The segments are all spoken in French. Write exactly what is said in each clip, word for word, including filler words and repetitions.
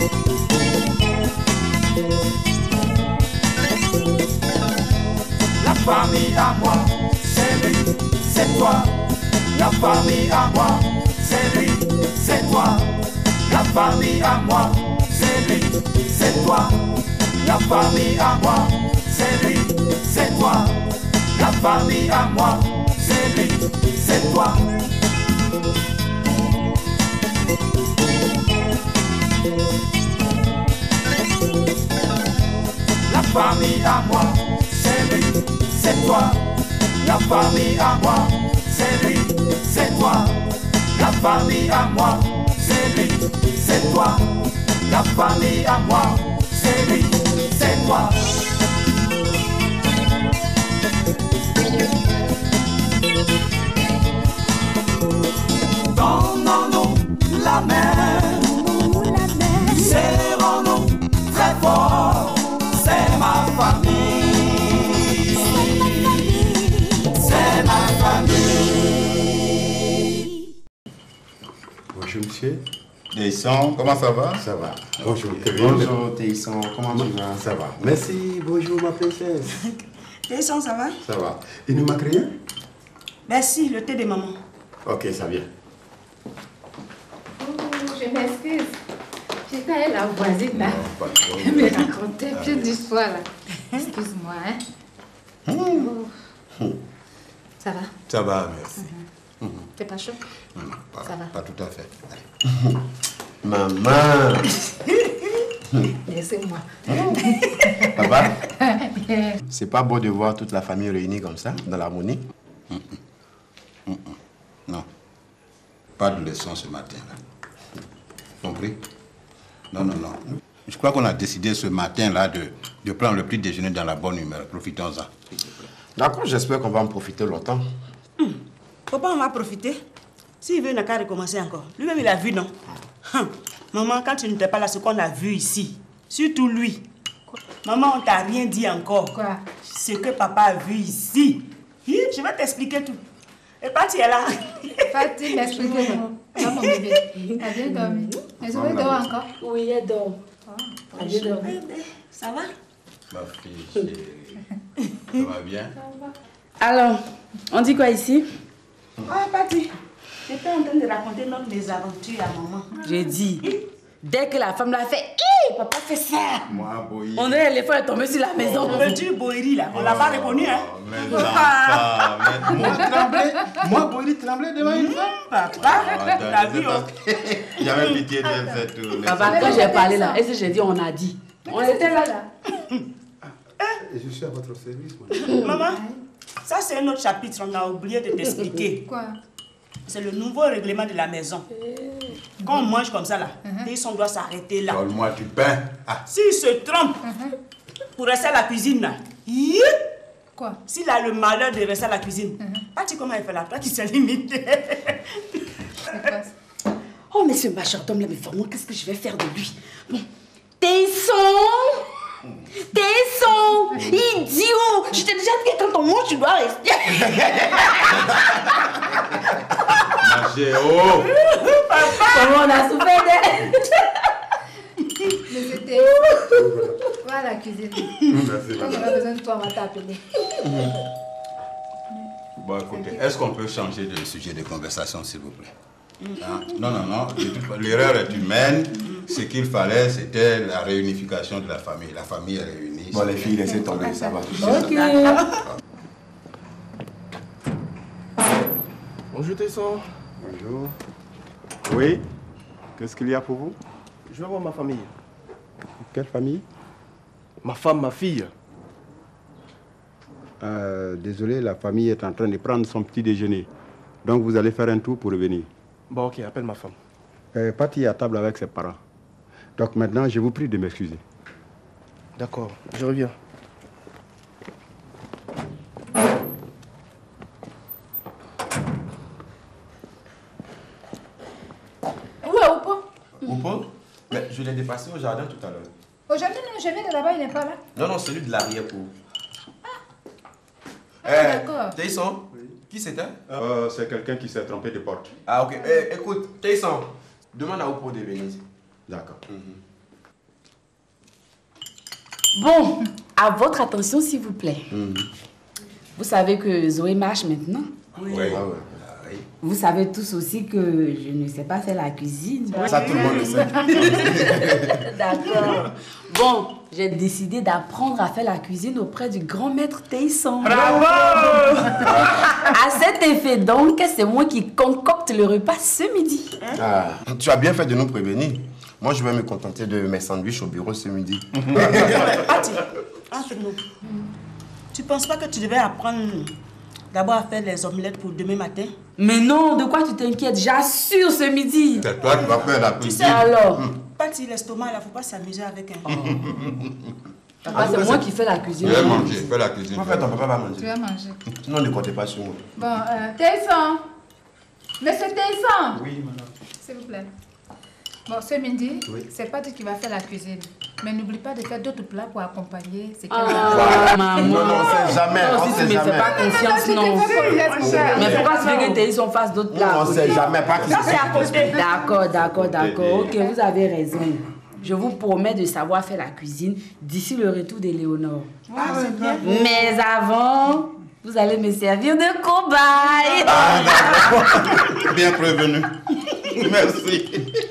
La famille à moi, c'est lui, c'est toi. La famille à moi, c'est lui, c'est toi. La famille à moi, c'est lui, c'est toi. La famille à moi, c'est lui, c'est toi. La famille à moi, c'est lui, c'est toi. La famille à moi, c'est lui, c'est toi. La famille à moi, c'est lui, c'est toi. La famille à moi, c'est lui, c'est toi. La famille à moi, c'est lui, c'est toi. Donnons-nous la main, serrons-nous très fort. C'est ma famille, c'est ma famille. Bonjour monsieur. Téisson, comment ça va? Ça va. Bonjour Kevin. Bonjour Téisson, comment tu vas? Ça va. Merci, bonjour ma princesse. Téisson, ça va? Ça va. Il ne manque rien? Merci, le thé de maman. Ok, ça vient. Oh, je m'excuse. J'étais avec la voisine là. Non, pas trop. Elle me racontait plus d'histoires là. Excuse-moi, hein. Oh. Ça va? Ça va, merci. Mm-hmm. T'es pas chaud? Non, non, pas, ça va. Pas tout à fait. Maman. Laissez-moi. Papa, c'est pas beau de voir toute la famille réunie comme ça, dans l'harmonie? Mm -mm. Mm -mm. Non. Pas de leçon ce matin-là. Compris? Non, non, non. Je crois qu'on a décidé ce matin-là de, de prendre le petit déjeuner dans la bonne humeur. Profitons-en. D'accord, j'espère qu'on va en profiter longtemps. Hum. Papa, on va profiter. S'il veut, il n'a qu'à recommencer encore. Lui-même, il a vu, non? Hum. Maman, quand tu n'étais pas là, ce qu'on a vu ici, surtout lui. Quoi? Maman, on t'a rien dit encore. Quoi? Ce que papa a vu ici. Hi, je vais t'expliquer tout. Et Pati est là. Pati, m'expliquer. Non, mon bébé. Elle vient dormir. Elle se met dehors encore? Oui, elle dort. Elle vient dormir. Ça va? Ma fille chérie. Ça va bien? Alors, on dit quoi ici? Ah, Pati, j'étais en train de raconter notre mésaventure à maman. J'ai dit, dès que la femme l'a fait, hé, papa fait ça. Moi, Boï. On dirait l'éléphant est tombé sur la maison. On veut dire Boïri là, on l'a pas reconnu, hein? Mais non, ça, mais moi, tremblais. Moi, Boï, tremblais devant une femme. Papa, t'as vu, hein? J'avais pitié d'elle, c'est tout. Papa, quand j'ai parlé là, et si j'ai dit, on a dit. On était là, là. Je suis à votre service, Maman, ça c'est un autre chapitre, on a oublié de t'expliquer. Quoi? C'est le nouveau règlement de la maison. Quand on mange comme ça là, Téisson doit s'arrêter là. Donne-moi du pain. Ah. S'il se trompe pour rester à la cuisine là, quoi? S'il a le malheur de rester à la cuisine, Pati, comment il fait là? Toi qui se limite. Oh, mais ce machin-homme là, mais vraiment, qu'est-ce que je vais faire de lui? Bon, Téisson! Téisson! Idiot! Je t'ai déjà dit que quand on mange, tu dois rester. Ma chérie, Papa! Comment on a souffert d'elle? Mais c'était... Va à la cuisine. Quand on a besoin de toi, on va t'appeler. Bon, écoutez, est-ce qu'on peut changer de sujet de conversation, s'il vous plaît? Hein? Non, non, non. L'erreur est humaine. Ce qu'il fallait, c'était la réunification de la famille. La famille est réunie. Bon, les filles, laissez tomber, ça va. Ok. Bonjour Téisson. Bonjour. Oui? Qu'est-ce qu'il y a pour vous? Je vais voir ma famille. Quelle famille? Ma femme, ma fille. Euh, désolé, la famille est en train de prendre son petit déjeuner. Donc vous allez faire un tour pour revenir. Bon, ok, appelle ma femme. Euh, Pati est à table avec ses parents. Donc maintenant, je vous prie de m'excuser. D'accord, je reviens. Où est Oupo? Oupo? Mais je l'ai dépassé au jardin tout à l'heure. Aujourd'hui, non, je viens de là-bas, il n'est pas là. Non, non, celui de l'arrière-cour. Ah, Eh, d'accord. Téisson, qui c'était? Euh, c'est quelqu'un qui s'est trompé de porte. Ah, ok. Eh, écoute, Téisson, demande à Oupo de venir. D'accord. Mhm. Bon, à votre attention, s'il vous plaît. Mm. Vous savez que Zoé marche maintenant. Oui. Ah ouais. Vous savez tous aussi que je ne sais pas faire la cuisine. Ça, tout le monde le sait. D'accord. Bon, j'ai décidé d'apprendre à faire la cuisine auprès du grand maître Taïson. Bravo! À cet effet donc, c'est moi qui concocte le repas ce midi. Ah, tu as bien fait de nous prévenir. Moi, je vais me contenter de mes sandwichs au bureau ce midi. Ati, entre nous. Tu penses pas que tu devais apprendre d'abord à faire les omelettes pour demain matin? Mais non, de quoi tu t'inquiètes? J'assure ce midi. C'est toi qui vas faire la Tu cuisine. sais, Alors, Pati, l'estomac, là, faut pas s'amuser avec un... papa, c'est moi qui fais la cuisine. Je vais manger, fais la cuisine. En fait, ton papa va Tu manger. vas manger. Sinon, ne comptez pas sur moi. Bon, euh, Taïson. Monsieur Taïson. Oui, madame. S'il vous plaît. Bon, ce midi, Oui. c'est pas toi qui vas faire la cuisine. Mais n'oublie pas de faire d'autres plats pour accompagner. C'est qu'elle Ah, maman. Non, non, on sait jamais. Toi On aussi, sait tu me fais jamais. pas confiance, non. Mais pourquoi tu veux que Taïson fasse d'autres Non, plats? on sait jamais. Pas qui Ça, c'est à côté. D'accord, d'accord, d'accord. Ok, vous avez raison. Je vous promets de savoir faire la cuisine d'ici le retour d'Éléonore. Ah, c'est bien. Mais avant, vous allez me servir de cobaye. Ah, d'accord. Bien prévenu. Merci.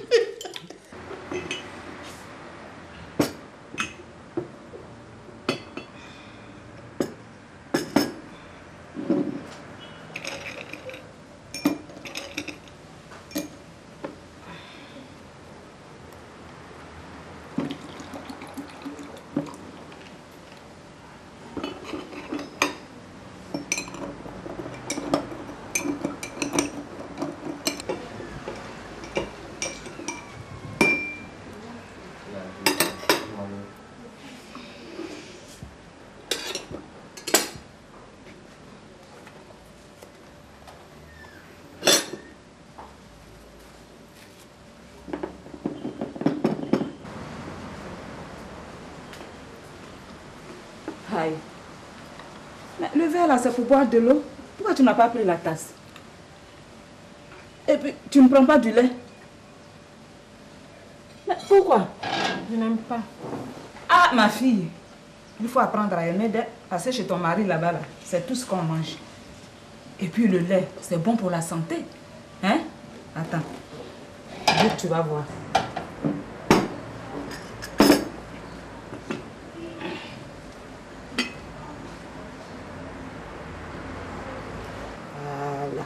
Aïe. Mais le verre là, c'est pour boire de l'eau. Pourquoi tu n'as pas pris la tasse? Et puis, tu ne prends pas du lait? Mais pourquoi? Je n'aime pas. Ah, ma fille, il faut apprendre à aimer d'être. Parce que chez ton mari là-bas, là, c'est tout ce qu'on mange. Et puis le lait, c'est bon pour la santé. Hein? Attends. Vite, tu vas voir. Voilà.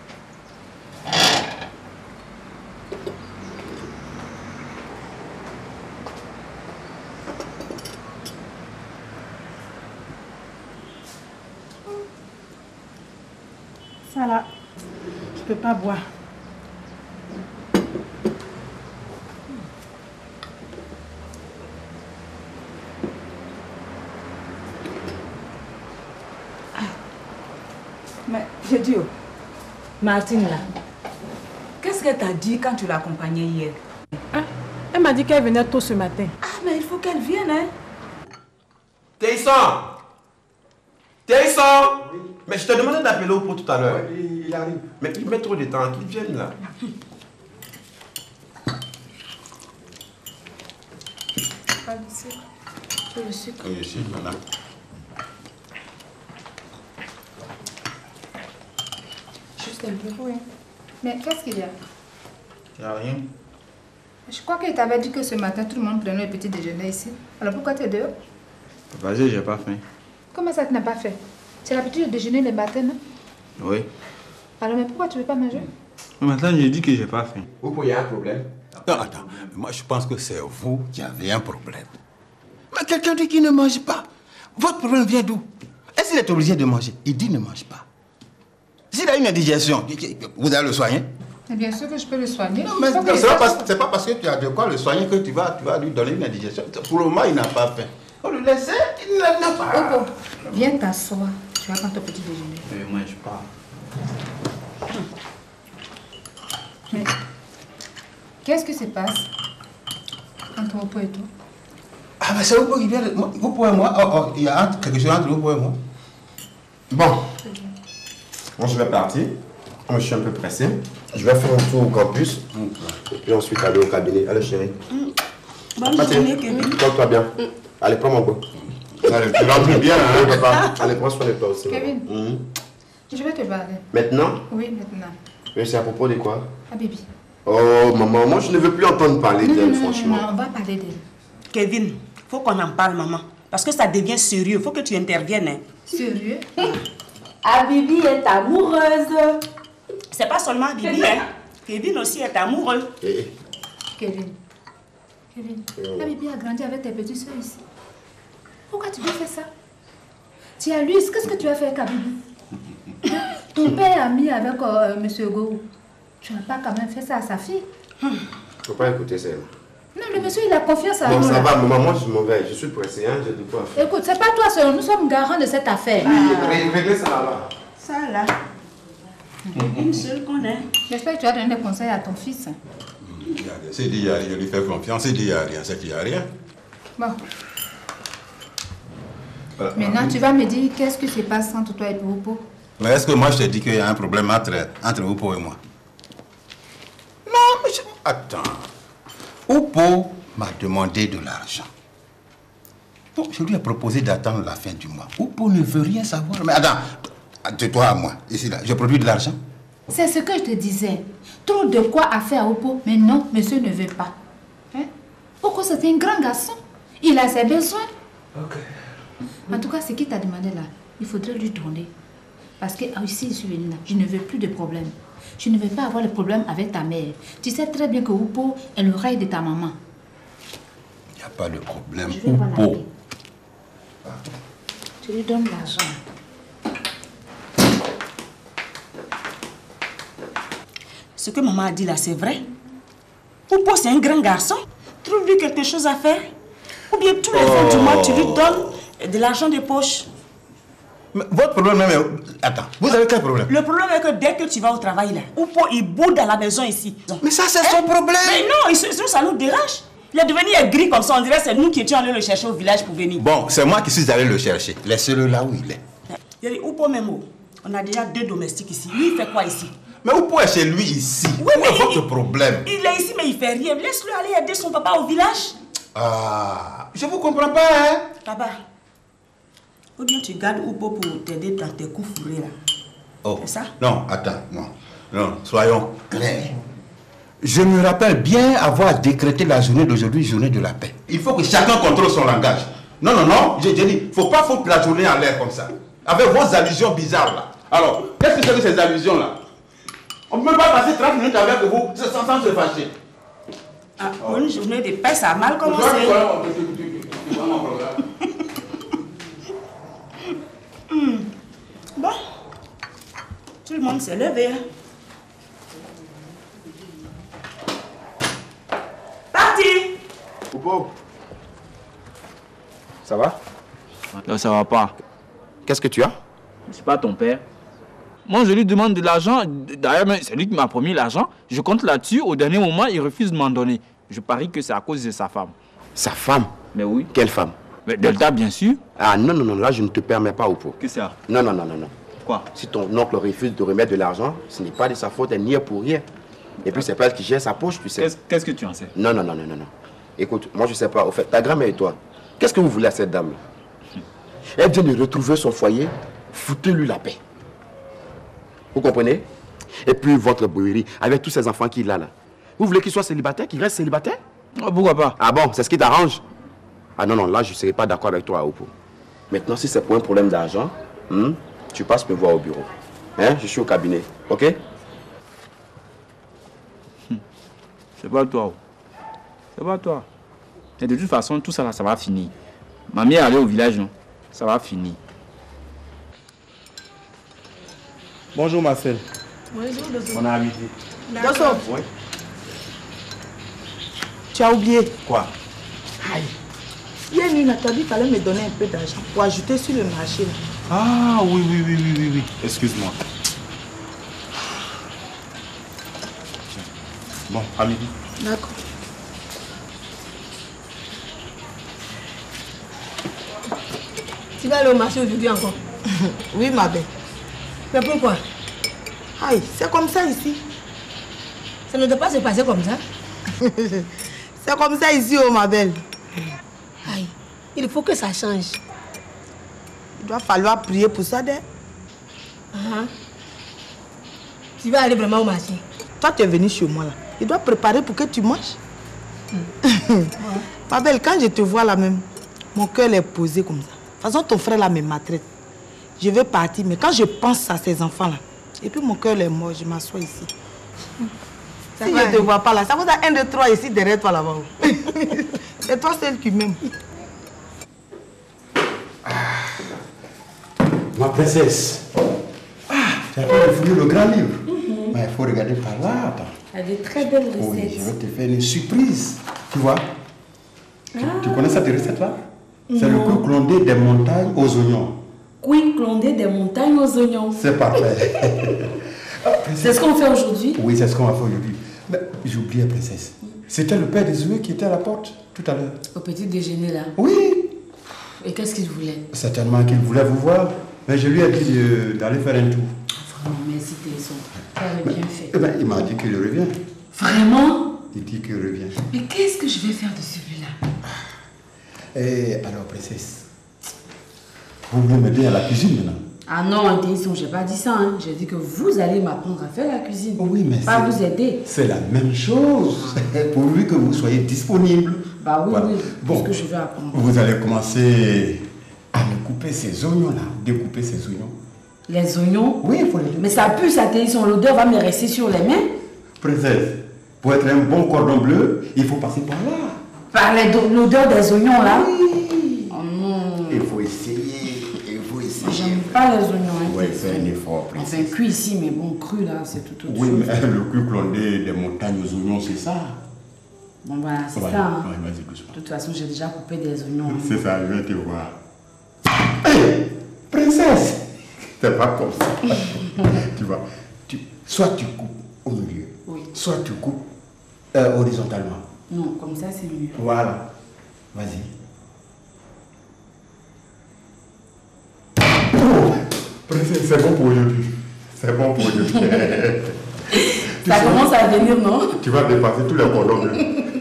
Ça là, je peux pas boire. Ah. Mais j'ai dit, oh, Martine là, qu'est-ce qu'elle t'a dit quand tu l'accompagnais hier? Ah, elle m'a dit qu'elle venait tôt ce matin. Ah, mais il faut qu'elle vienne, hein? Taïson! Taïson! Oui. Mais je te demandais d'appeler au pot tout à l'heure. Il, il arrive. Mais il met trop de temps, qu'il vienne là. Pas de sucre. Faut le sucre. Oui, ici, voilà. Juste un peu. Oui. Mais qu'est-ce qu'il y a? Il n'y a rien. Je crois qu'il t'avait dit que ce matin, tout le monde prenait le petit déjeuner ici. Alors pourquoi tu es dehors? Vas-y, j'ai pas faim. Comment ça, tu n'as pas fait? C'est l'habitude de déjeuner le matin, non? Oui. Alors, mais pourquoi tu ne veux pas manger? Mais maintenant, j'ai dit que j'ai pas faim. Vous pourriez un problème. Non, attends, moi je pense que c'est vous qui avez un problème. Mais quelqu'un dit qu'il ne mange pas. Votre problème vient d'où? Est-ce qu'il est obligé de manger? Il dit ne mange pas. S'il a une indigestion, vous allez le soigner? Mais bien sûr que je peux le soigner. Non, mais Faut que- c'est pas, parce- c'est pas parce que tu as de quoi le soigner que tu vas, tu vas lui donner une indigestion. Pour le moment, il n'a pas faim. On le laisse, il n'en a pas. Opo, viens t'asseoir. Tu vas prendre ton petit déjeuner. Mais moi, je pars. Qu'est-ce qui se passe entre Opo et toi? Ah, mais c'est vous qui vient de... moi- Vous pouvez moi, oh, oh, il y a entre- quelque chose entre vous et moi. Bon. Bon, je vais partir. Moi, je suis un peu pressé. Je vais faire un tour au campus. Et ensuite aller au cabinet. Allez, chérie. Bonne Mathilde, journée, Kevin. porte-toi bien. Allez, prends mon bout. Allez, tu rentres bien, hein, papa. Allez, prends soin de toi aussi. Kevin, mmh. je vais te parler. Maintenant? Oui, maintenant. Mais c'est à propos de quoi? Ah, bébé. Oh, maman, moi je ne veux plus entendre parler d'elle, franchement. Non, non, on va parler d'elle. Kevin, faut qu'on en parle, maman. Parce que ça devient sérieux. Faut que tu interviennes. Hein. Sérieux? Abibi est amoureuse. C'est pas seulement Bibi, hein. Kevin aussi est amoureux. Eh. Kevin. Kevin, Oh. Abibi a grandi avec tes petits soeurs ici. Pourquoi tu peux faire ça? Tu as lu, qu'est-ce que tu as fait avec Abibi? Ton père a mis avec euh, M. Go. Tu n'as pas quand même fait ça à sa fille? Faut pas écouter ça. Non, le monsieur, il a confiance à Bon, nous. ça là. va, maman, moi je m'en vais. Je suis pressé, hein, j'ai de quoi faire. Écoute, c'est pas toi seul, nous sommes garants de cette affaire. Ah. Réglez ça là-bas. Ça là. Une seule qu'on est. J'espère que tu as donné des conseils à ton fils. C'est dit, il y a rien, je lui fais confiance. C'est dit, il n'y a rien, c'est qu'il n'y a rien. Bon. Voilà. Maintenant, tu vas me dire qu'est-ce qui se passe entre toi et Poupo. Mais est-ce que moi je te dis qu'il y a un problème entre, entre Oupo et moi? Non, mais je... Attends. Oupo m'a demandé de l'argent. Bon, je lui ai proposé d'attendre la fin du mois. Oupo ne veut rien savoir. Mais attends, de toi à moi, ici là, je produis de l'argent. C'est ce que je te disais. Trop de quoi à faire à Oupo, mais non, monsieur ne veut pas. Hein? Oupo, c'est un grand garçon. Il a ses besoins. Ok. En tout cas, ce qu'il t'a demandé là, il faudrait lui donner. Parce que ici, je suis venue là, je ne veux plus de problème. Je ne veux pas avoir de problème avec ta mère. Tu sais très bien que Oupo est l'oreille de ta maman. Il n'y a pas de problème. Je vais voir la Oupo. paix. Tu lui donnes l'argent. Ce que maman a dit là, c'est vrai. Oupo, c'est un grand garçon. Trouve-lui quelque chose à faire. Ou bien tous les fins du mois, tu lui donnes de l'argent de poche. Mais votre problème même est... Attends, vous avez quel problème? Le problème est que dès que tu vas au travail là, Oupo, il boude à la maison ici. Mais ça, c'est son problème. Mais non, il se- ça nous dérange. Il est devenu aigri comme ça. On dirait que c'est nous qui étions allés le chercher au village pour venir. Bon, c'est moi qui suis allé le chercher. Laissez-le là où il est. Il dit, Oupo même, on a déjà deux domestiques ici. Lui, il fait quoi ici? Mais Oupo est chez lui ici. Oui, Où mais est votre il- problème? Il est ici, mais il fait rien. Laisse-le aller aider son papa au village. Ah, je vous comprends pas, hein? Papa, ou bien tu gardes Oupo pour t'aider dans tes coups fourrés là. Oh, C'est ça? non, attends, non. Non, soyons clairs. Je me rappelle bien avoir décrété la journée d'aujourd'hui, journée de la paix. Il faut que chacun contrôle son langage. Non, non, non, j'ai dit, il ne faut pas foutre la journée en l'air comme ça. Avec vos allusions bizarres là. Alors, qu'est-ce que c'est que ces allusions là? On ne peut pas passer trente minutes avec vous sans, sans se fâcher. Ah, pour une journée de paix, ça a mal commencé. Hmm. Bon, tout le monde s'est levé. hein. Parti! Oupo, ça va? Non, ça va pas. Qu'est-ce que tu as? C'est pas ton père. Moi, je lui demande de l'argent. D'ailleurs, même, c'est lui qui m'a promis l'argent. Je compte là-dessus. Au dernier moment, il refuse de m'en donner. Je parie que c'est à cause de sa femme. Sa femme? Mais oui. Quelle femme? Mais Delta, bien sûr. Ah non, non, non, là je ne te permets pas, Oupo. Que ça? Non, non, non, non, non. Quoi? Si ton oncle refuse de remettre de l'argent, ce n'est pas de sa faute, elle n'y est pour rien. Et puis c'est pas elle qui gère sa poche, tu sais. Qu'est-ce qu'est-ce que tu en sais? Non, non, non, non, non, non. Écoute, moi je sais pas, au fait, ta grand-mère et toi, qu'est-ce que vous voulez à cette dame? Elle vient de retrouver son foyer, foutez-lui la paix. Vous comprenez? Et puis votre bouillerie, avec tous ces enfants qu'il a là. Vous voulez qu'il soit célibataire, qu'il reste célibataire? Oh, pourquoi pas? Ah bon, c'est ce qui t'arrange? Ah non, non, là je ne serai pas d'accord avec toi, Oupo. Maintenant, si c'est pour un problème d'argent, hmm, tu passes me voir au bureau. Hein? Je suis au cabinet, ok? C'est pas toi. C'est pas toi. Et de toute façon, tout ça là, ça va finir. Mamie est allée au village, non? Ça va finir. Bonjour Marcel. Bonjour, On a amitié. Dosso, Oui. tu as oublié. Quoi? Aïe. Hier, Nina t'a dit qu'il fallait me donner un peu d'argent pour ajouter sur le marché. là. Ah oui, oui, oui, oui, oui, oui. Excuse-moi. Bon, à midi. D'accord. Tu vas aller au marché aujourd'hui encore? Oui, ma belle. Mais pourquoi? Aïe, c'est comme ça ici. Ça ne doit pas se passer comme ça. C'est comme ça ici, oh ma belle. Aïe. Il faut que ça change. Il doit falloir prier pour ça, d'elle. Uh-huh. Tu vas aller vraiment au marché? Toi, tu es venu chez moi là. Il doit préparer pour que tu manges. Mm. Ma belle, quand je te vois là même, mon cœur est posé comme ça. De toute façon, ton frère là me maltraite. Je vais partir, mais quand je pense à ces enfants là, et puis mon cœur est mort, je m'assois ici. Ça si je ne te vois pas là, ça vous a un, deux, trois ici derrière toi là-bas. C'est toi celle qui m'aime. Ma princesse, ah, tu as fait fouiller le grand livre. Mm-hmm. Mais il faut regarder par là. Attends. Il y a de très belles recettes. Oui, je vais te faire une surprise. Tu vois, ah. tu, tu connais cette recette-là? C'est le cru clondé des montagnes aux oignons. Cru clondé des montagnes aux oignons. C'est parfait. C'est ce qu'on fait aujourd'hui? Oui, c'est ce qu'on va faire aujourd'hui. Mais j'ai oublié, princesse. C'était le père des œufs qui était à la porte tout à l'heure. Au petit déjeuner là? Oui. Et qu'est-ce qu'il voulait? Certainement qu'il voulait vous voir. Mais je lui ai dit d'aller faire un tour. Vraiment, merci Téléson. Tu avais bien fait. Eh ben, il m'a dit qu'il revient. Vraiment? Il dit qu'il revient. Mais qu'est-ce que je vais faire de celui-là? Et alors, princesse, vous voulez m'aider à la cuisine maintenant? Ah non, Téléson, j'ai pas dit ça. Hein. J'ai dit que vous allez m'apprendre à faire la cuisine. Oui, mais pas vous aider. C'est la même chose. Pourvu que vous soyez disponible. Bah oui, voilà. oui. Bon, ce que je vais apprendre. Vous allez commencer à me couper ces oignons-là. Découper ces oignons. Les oignons? Oui, il faut les découper. Mais ça pue, ça Téléson. L'odeur va me rester sur les mains. Princesse, pour être un bon cordon bleu, il faut passer par là. Par l'odeur des oignons là? Oui. Oh non. Il faut essayer. Il faut essayer. J'aime pas les oignons. Hein, oui, fais un effort, princesse. Enfin, cuit ici, mais bon, cru là, c'est tout autre oui, chose. Oui, mais le cru clondé des montagnes aux oignons, c'est ça. Bon, voilà, c'est ouais, ça. Hein. Ouais, vas-y, doucement. De toute façon, j'ai déjà coupé des oignons. Hein. C'est ça, je vais te voir. Hé, hey, princesse! C'est pas comme ça. Tu vois, tu, soit tu coupes au milieu, oui. Soit tu coupes euh, horizontalement. Non, comme ça, c'est mieux. Voilà. Vas-y. Oh, princesse, c'est bon pour aujourd'hui. C'est bon pour aujourd'hui. Ça commence à venir, non? Tu vas dépasser tous les cordons bleus.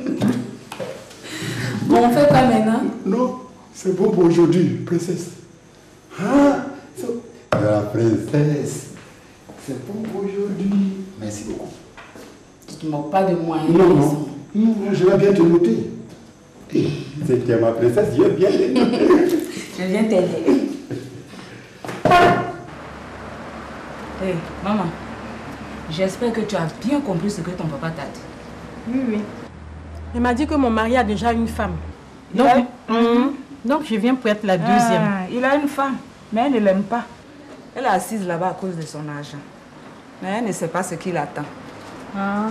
Bon, on fait quoi maintenant? Non, c'est bon pour aujourd'hui, princesse. Ah, la princesse, c'est bon pour aujourd'hui. Merci beaucoup. Tu ne te moques pas de moi. Hein, non, non, non, je vais bien te noter. C'était ma princesse, je vais bien te noter. Je viens t'aider. Hé, hey, maman, j'espère que tu as bien compris ce que ton papa t'a dit. Oui, oui. Il m'a dit que mon mari a déjà une femme. Donc, a... mmh. Donc je viens pour être la deuxième. Ah, il a une femme, mais elle ne l'aime pas. Elle est assise là-bas à cause de son argent. Mais elle ne sait pas ce qu'il attend. Ah.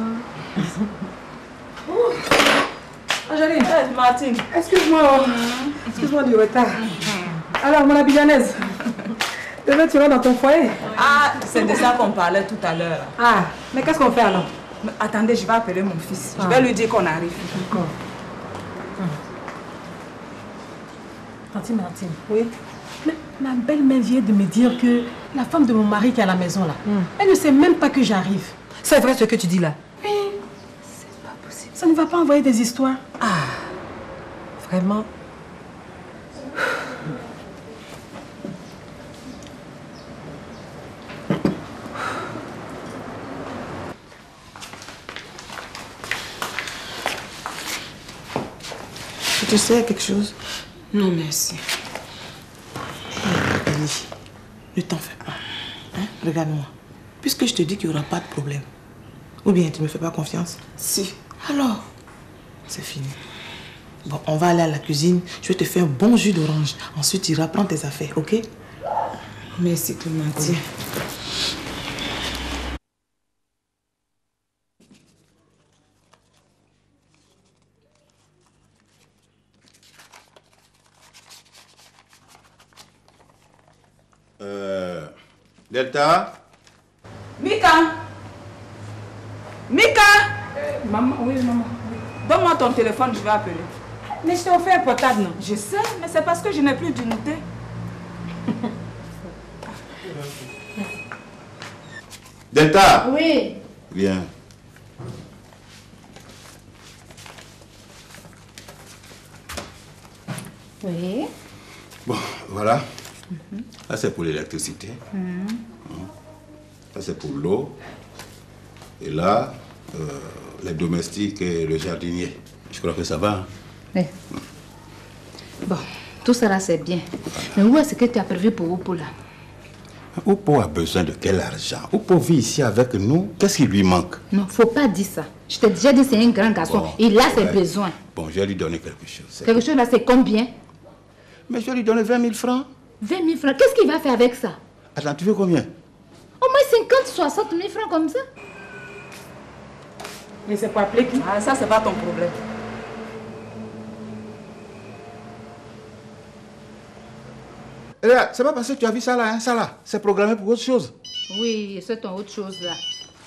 Angeline, hey, Martine. Excuse-moi. Mmh. Excuse-moi du retard. Mmh. Alors, mon abidjanaise, demain tu vas dans ton foyer? Ah, c'est de ça qu'on parlait tout à l'heure. Ah, mais qu'est-ce qu'on fait alors? Mais attendez, je vais appeler mon fils. Ah. Je vais lui dire qu'on arrive. D'accord. Martine, Martine. Oui. Mais ma belle-mère vient de me dire que la femme de mon mari qui est à la maison là, mm. elle ne sait même pas que j'arrive. C'est vrai ce que tu dis là? Oui. C'est pas possible. Ça ne va pas envoyer des histoires. Ah. Vraiment? Tu sais quelque chose? Non, merci. Hey, Elie, ne t'en fais pas. Hein? Regarde-moi. Puisque je te dis qu'il n'y aura pas de problème. Ou bien tu ne me fais pas confiance? Si. Alors, c'est fini. Bon, on va aller à la cuisine. Je vais te faire un bon jus d'orange. Ensuite, tu iras prendre tes affaires, ok? Merci, Clémentine. Euh, Delta? Mika! Mika! Euh, maman, oui, maman. Oui. Donne-moi ton téléphone, je vais appeler. Mais je t'ai offert un portable, non? Je sais, mais c'est parce que je n'ai plus d'unité. Delta? Oui. Viens. Oui. Bon, voilà. Mm-hmm. Ça, c'est pour l'électricité. Mm. Ça, c'est pour l'eau. Et là, euh, les domestiques et le jardinier. Je crois que ça va. Hein? Oui. Bon, tout ça là, c'est bien. Mais où est-ce que tu as prévu pour Oupo là? Oupo a besoin de quel argent? Oupo vit ici avec nous. Qu'est-ce qui lui manque? Non, faut pas dire ça. Je t'ai déjà dit c'est un grand garçon. Bon, Il a ses ouais. besoins. Bon, je vais lui donner quelque chose. Quelque chose là, c'est combien? Mais je vais lui donner vingt mille francs. vingt mille francs? Qu'est-ce qu'il va faire avec ça? Attends, tu veux combien? Au moins cinquante, soixante mille francs comme ça. Mais c'est pas appelé qui? Ah, ça, c'est pas ton problème. C'est pas parce que tu as vu ça là, hein, ça là. C'est programmé pour autre chose. Oui, c'est ton autre chose là.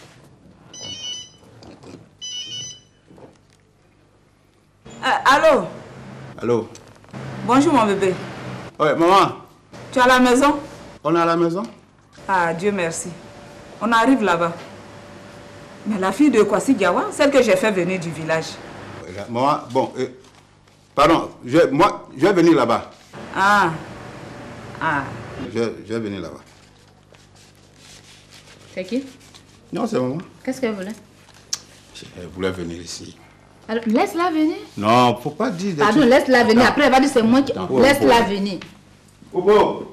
Euh, allô? Allô? Bonjour, mon bébé. Ouais, maman. Tu es à la maison? On est à la maison? Ah, Dieu merci. On arrive là-bas. Mais la fille de Kwasi Diawa, celle que j'ai fait venir du village. Maman, bon, euh, pardon, je, moi, je vais venir là-bas. Ah. Ah. Je, je vais venir là-bas. C'est qui? Non, c'est maman. Qu'est-ce qu'elle voulait? Elle voulait venir ici. Alors, laisse-la venir. Non, faut pas dire... Pardon, laisse-la venir. Après, elle va dire c'est moi qui... Laisse-la venir. Oupo!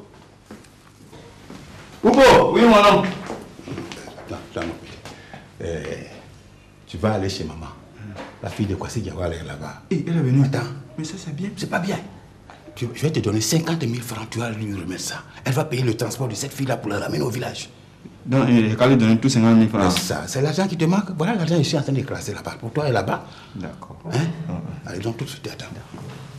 Oupo! Oui, mon homme. Attends, attends, mon petit. Euh, tu vas aller chez maman. La fille de Kwasi Diawa, elle est là-bas. Et elle est venue. Attends. Mais ça, c'est bien. C'est pas bien. Tu, je vais te donner cinquante mille francs, tu vas lui remettre ça. Elle va payer le transport de cette fille-là pour la ramener au village. Donc, il va lui donner tous cinquante mille francs. C'est ça, c'est l'argent qui te manque. Voilà l'argent que je suis en train de classer là-bas. Pour toi et là-bas. D'accord. Hein? Allez, donc tout de suite, attends.